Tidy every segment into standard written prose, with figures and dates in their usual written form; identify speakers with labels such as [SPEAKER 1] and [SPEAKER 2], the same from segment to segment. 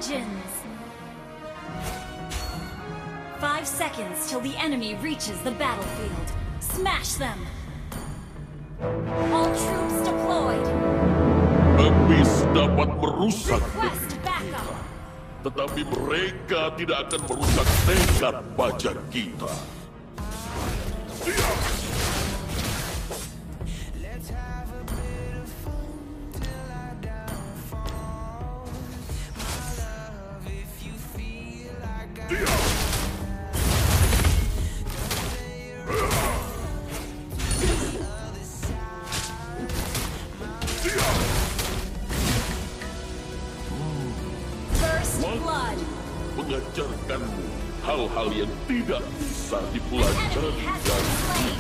[SPEAKER 1] Legends! 5 seconds till the enemy reaches the battlefield. Smash them! All troops deployed!
[SPEAKER 2] Habis dapat merusak
[SPEAKER 1] Request
[SPEAKER 2] negeri
[SPEAKER 1] backup!
[SPEAKER 2] kita, tetapi mereka tidak akan merusak tekad baja kita.
[SPEAKER 1] First blood!
[SPEAKER 2] Mengajarkanmu hal-hal yang tidak bisa
[SPEAKER 1] An enemy
[SPEAKER 2] dipelajari
[SPEAKER 1] has been
[SPEAKER 2] dari
[SPEAKER 1] slain!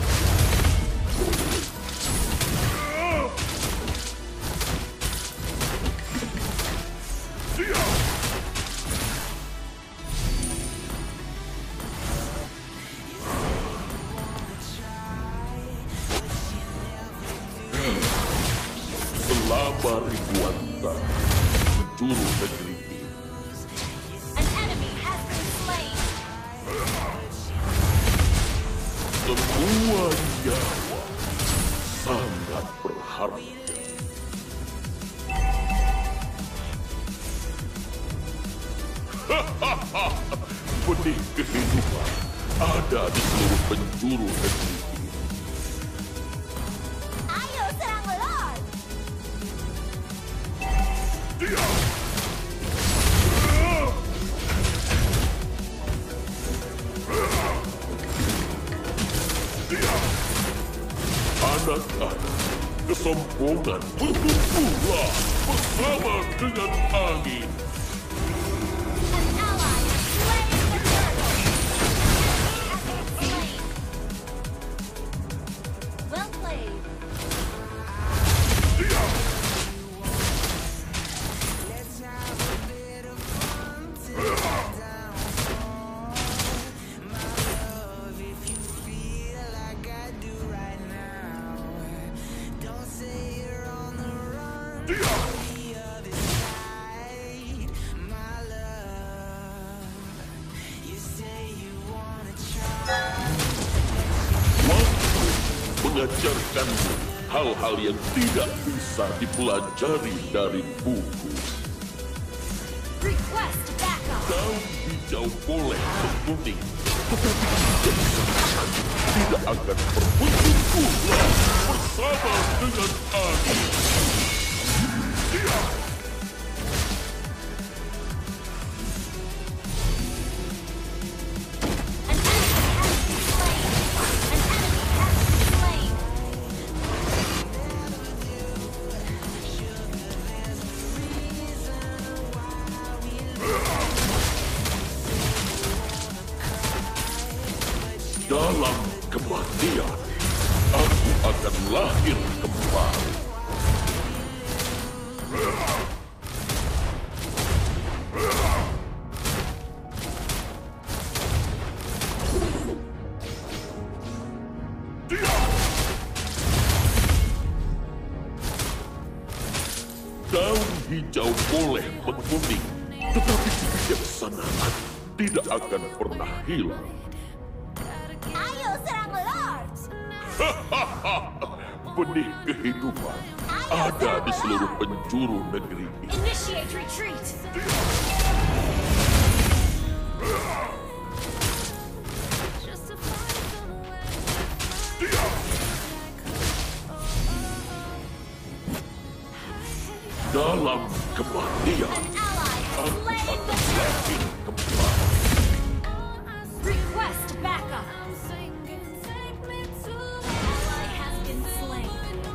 [SPEAKER 2] selama ribuan tahun penjuru negeri ini.
[SPEAKER 1] An enemy has been slain!
[SPEAKER 2] Semua nyawa sangat berharga. Benih kehidupan ada di seluruh penjuru negeri ini.
[SPEAKER 1] Ayo serang Lord!
[SPEAKER 2] Anak-anak, kesombongan bertumbuhlah bersama dengan angin.
[SPEAKER 1] An ally has slain the turtle! Enemy has been slain! Well played!
[SPEAKER 2] Waktu mengajarkanmu hal-hal yang tidak bisa dipelajari dari buku.
[SPEAKER 1] Request backup!
[SPEAKER 2] Daun hijau boleh berkuning, tetapi kebijaksanaan tidak akan berbentuk bersama dengan angin.
[SPEAKER 1] An enemy has been slain! An enemy has been slain!
[SPEAKER 2] Dalam kematian, aku akan lahir kembali. Daun hijau boleh menguning, tetapi kebijaksanaan tidak akan pernah hilang.
[SPEAKER 1] Ayo serang Lord!
[SPEAKER 2] Benih kehidupan ada di seluruh penjuru negeri ini.
[SPEAKER 1] Initiate retreat!
[SPEAKER 2] Dalam kematian,
[SPEAKER 1] An ally has
[SPEAKER 2] aku
[SPEAKER 1] slain the
[SPEAKER 2] akan
[SPEAKER 1] turtle!
[SPEAKER 2] lahir kembali.
[SPEAKER 1] Request backup! Ally has been slain.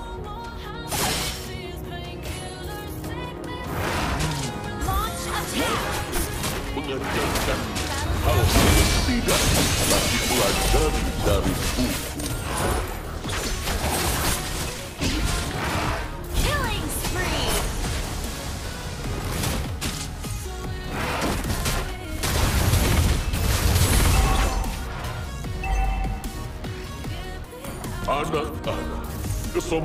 [SPEAKER 1] Launch attack!
[SPEAKER 2] Mengajarkan hal-hal yang tidak bisa dipelajari dari buku.
[SPEAKER 1] Killing spree!
[SPEAKER 2] Anak-anak,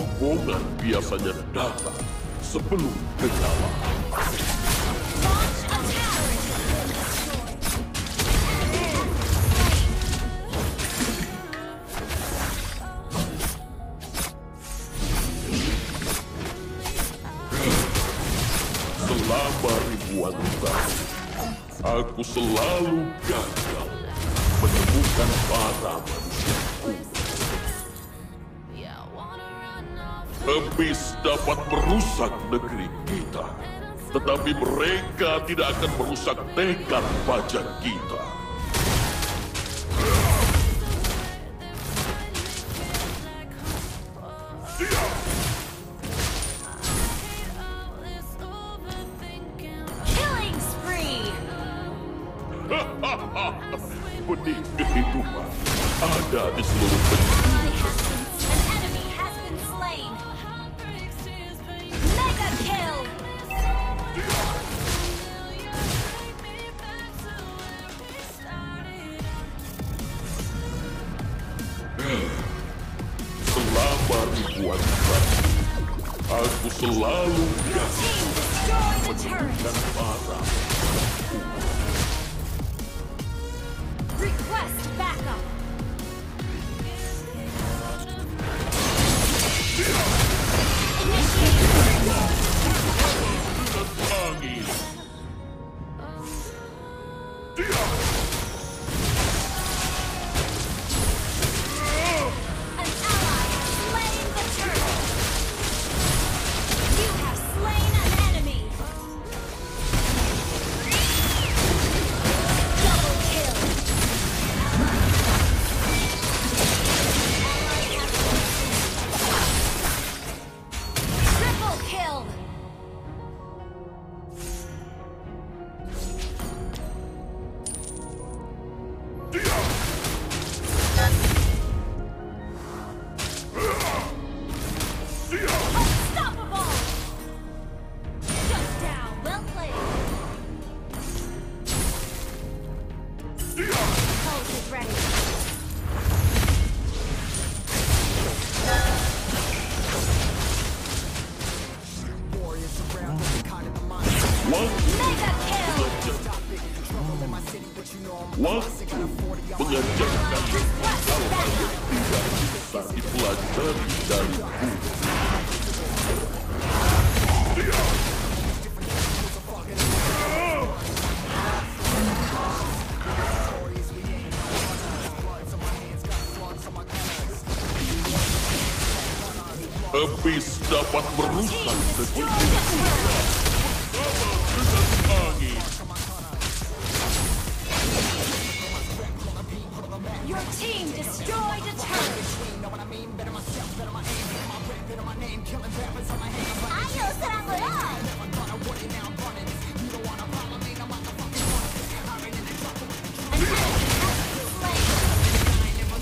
[SPEAKER 2] kesombongan biasanya datang sebelum kegelapan.
[SPEAKER 1] Launch
[SPEAKER 2] Selama ribuan tahun, aku selalu gagal menemukan para manusia. Abyss dapat merusak negeri kita, tetapi mereka tidak akan merusak tekad pajak kita.
[SPEAKER 1] Killing spree!
[SPEAKER 2] Benih kehidupan ada di seluruh penjuru.
[SPEAKER 1] An enemy has been slain! Mega kill!
[SPEAKER 2] Selama ribuan tahun, aku selalu
[SPEAKER 1] Your team destroyed the turret!
[SPEAKER 2] dan para
[SPEAKER 1] Request backup!
[SPEAKER 2] angin.
[SPEAKER 1] An ally has slain the turret! You have slain an enemy! Double kill! Triple kill! Unstoppable! Shut down! Well played! Pulse is ready. Mega kill!
[SPEAKER 2] Waktu mengajarkan
[SPEAKER 1] Request backup!
[SPEAKER 2] tidak bisa dipelajari dari buku. Abyss dapat merusak
[SPEAKER 1] Team
[SPEAKER 2] negeri
[SPEAKER 1] destroyed the turret!
[SPEAKER 2] angin.
[SPEAKER 1] Your team destroyed a turret! Ayo serang ular! An enemy has been slain!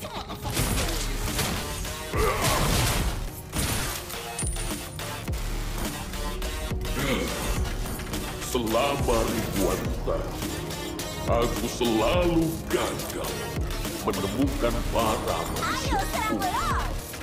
[SPEAKER 2] Selama ribuan tahun, aku selalu gagal menemukan para
[SPEAKER 1] Ayo serang ular!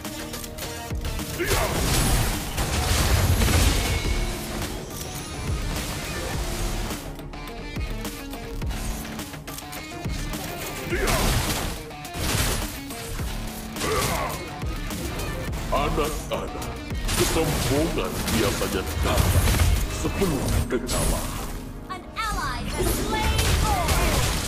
[SPEAKER 2] anak-anak. Kesombongan biasanya datang sebelum kekalahan.
[SPEAKER 1] An ally has slain Thor!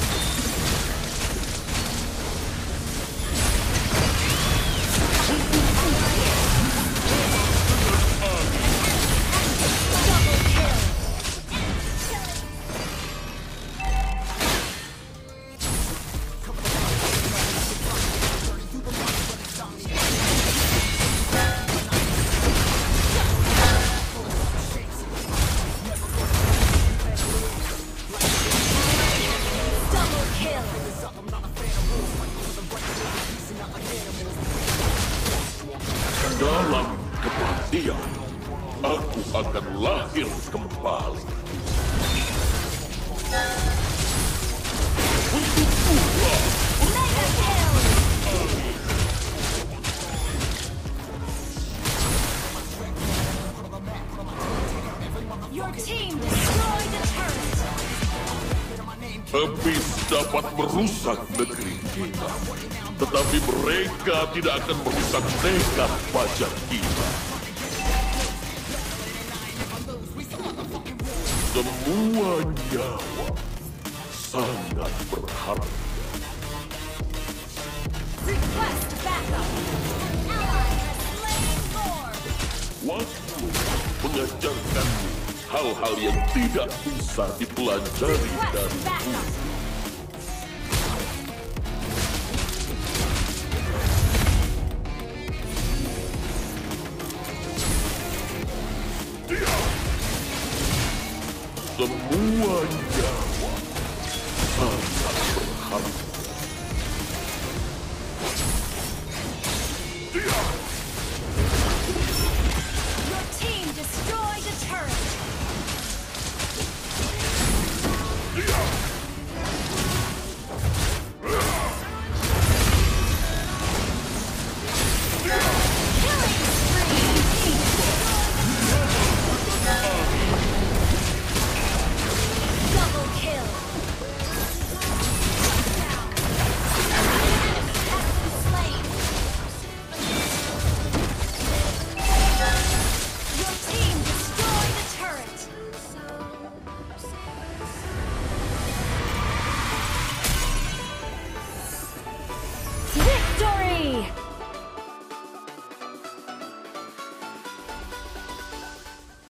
[SPEAKER 1] Double kill! Double kill!
[SPEAKER 2] Dalam kematian, aku akan lahir kembali. Untukkulah
[SPEAKER 1] Mega kill! Your team destroyed a turret!
[SPEAKER 2] Abyss dapat merusak negeri kita, tetapi mereka tidak akan merusak tekad pajak kita. Semua nyawa sangat berharga.
[SPEAKER 1] Request backup. An ally has slain Lord.
[SPEAKER 2] Waktu mengajarkanmu hal-hal yang tidak bisa dipelajari
[SPEAKER 1] Request
[SPEAKER 2] dari
[SPEAKER 1] backup.
[SPEAKER 2] semua